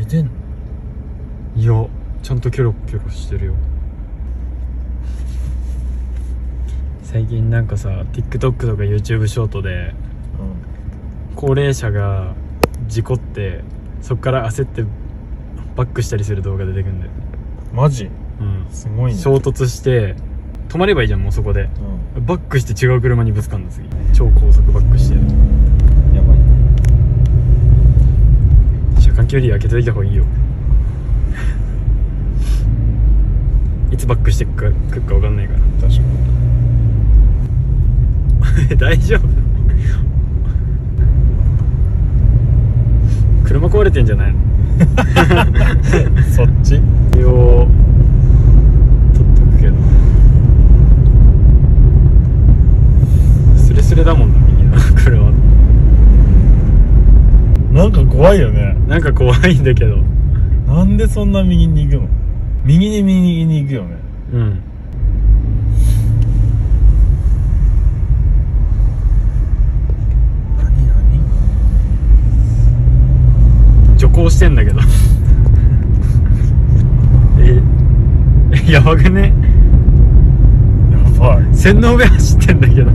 てんの？ いやちゃんとキョロキョロしてるよ。最近なんかさ TikTok とか YouTube ショートで高齢者が事故ってそっから焦ってバックしたりする動画出てくるんだよ。 マジ？ うん、 すごいね。 衝突して止まればいいじゃん、もうそこで、バックして違う車にぶつかんの。次超高速バックしてやばい。 車間距離開けといた方がいいよいつバックしてくか分かんないから。 確かに大丈夫車壊れてんじゃないのそっちよ取っとくけどスレスレだもんな、右の車。 なんか怖いよね。 なんか怖いんだけど。 なんでそんな右に行くの？右に行くよね。 うん。徐行してんだけどやばくね？ やばい。 線の上走ってんだけど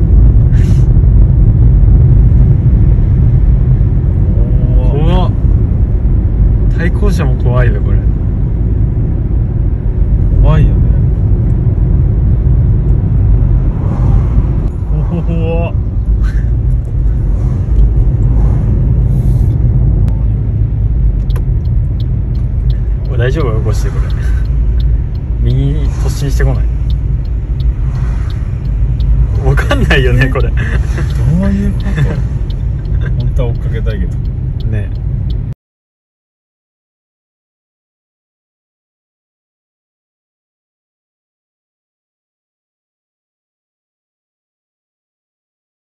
怖っ。対向車も怖いよこれ。 怖いよね。怖っ大丈夫？起こしてこれ右に突進してこない？分かんないよねこれどういうこと？本当は追っかけたいけどね。